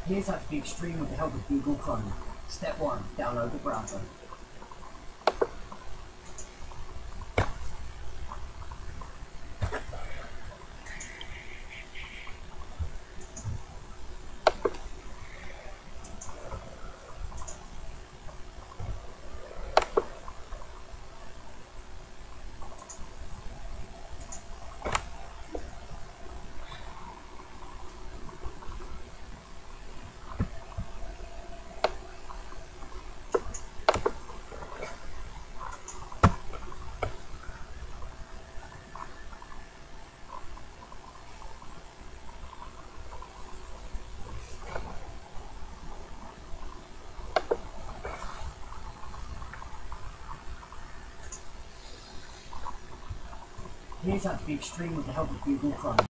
Here's how to be extreme with the help of Google Chrome. Step 1. Download the browser. Here's how to be extreme with the help of Google Chrome.